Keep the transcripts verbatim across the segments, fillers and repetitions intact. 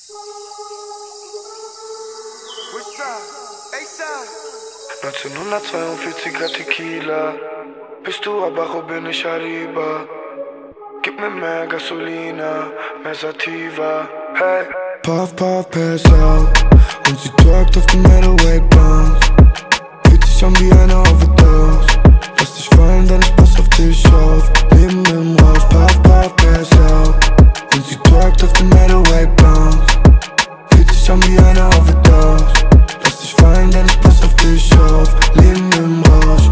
neunzehnhundertzweiundvierziger Tequila, bist du Abajo, bin ich Arriba. Gib mir mehr Gasolina, mehr Sativa, hey. Puff, puff, pass out und sie twerkt auf dem eight oh eight Bounce. Fühlt sich an wie eine Overdose. Lass dich fallen, denn ich pass auf dich auf. Leben im Rausch, puff, puff, pass out und sie twerkt auf dem eight oh eight Bounce. Fühlt sich an wie eine Overdose. Lass dich fallen, denn ich pass auf dich auf. Leben im Rausch.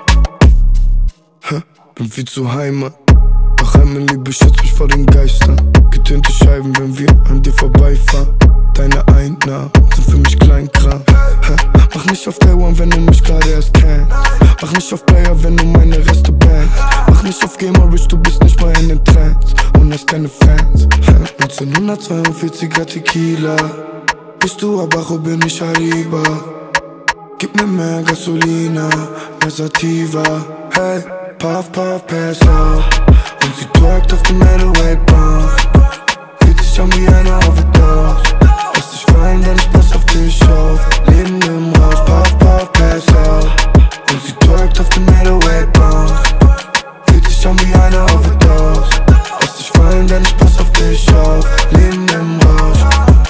Huh, bin viel zu Heimat. Doch einmal Liebe schützt mich vor den Geistern. Getönte Scheiben, wenn wir an dir vorbeifahren. Deine Einnahmen sind für mich Kleinkram. Mach nicht auf Day One, wenn du mich gerade erst kennst. Mach nicht auf Player, wenn du meine Reste bangst. Mach nicht auf Gamer Rich, du bist nicht mal in den Trends und hast keine Fans. neunzehnhundertzweiundvierziger Tequila, bist du Abajo, bin ich Arriba. Gib mir mehr Gasolina, mehr Sativa, hey. Puff, puff, pass out und sie twerkt auf dem eight oh eight Bounce. Fühlt sich an wie eine Overdose. Lass dich fallen, denn ich pass auf dich auf. Leben im Rausch, puff, puff, pass out und sie twerkt auf dem eight oh eight Bounce. Fühlt sich an wie eine Overdose. Lass dich fallen, denn ich pass auf dich auf. Leben im Rausch.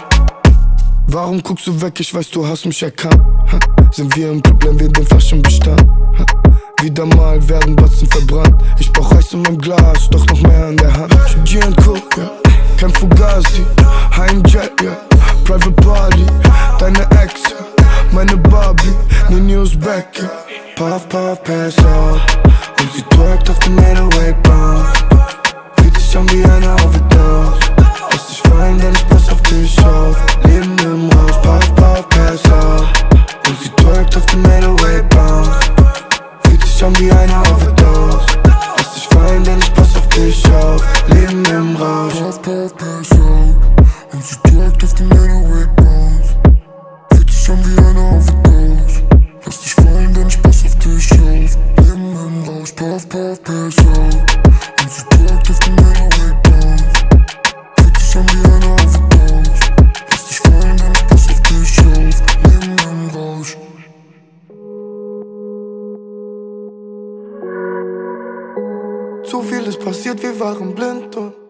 Warum guckst du weg? Ich weiß, du hast mich erkannt. Ha? Sind wir im Club, lernen wir den Flaschenbestand. Ha? Wieder mal werden Batzen verbrannt. Ich brauch Eis in meinem Glas, doch noch mehr an der Hand. G und Co, ja, kein Fugazi. Heimjet, ja, Private Party. Deine Ex, ja, meine Barbie. Ne News back, ja. Puff, puff, pass out und sie twerkt auf dem eight oh eight Bounce. Fühlt sich an wie eine Overdose. Lass dich fallen, denn ich pass auf dich auf. Leben im Rausch, puff, puff, pass out und sie twerkt auf dem eight oh eight Bounce. Schon wie eine Overdose. Lass dich fallen, denn ich pass auf dich auf. Leben im Rausch. Puff, puff, pass out und sie twerkt auf dem eight oh eight Bounce. Fühlt sich an wie eine Overdose. Lass dich fallen, denn ich pass auf dich auf. Leben im Rausch. Puff, puff, pass out und sie twerkt auf dem eight oh eight Bounce. Fühlt sich an wie eine Overdose. Lass dich fallen, denn ich pass auf dich auf. Leben im Rausch. Zu viel ist passiert, wir waren blind und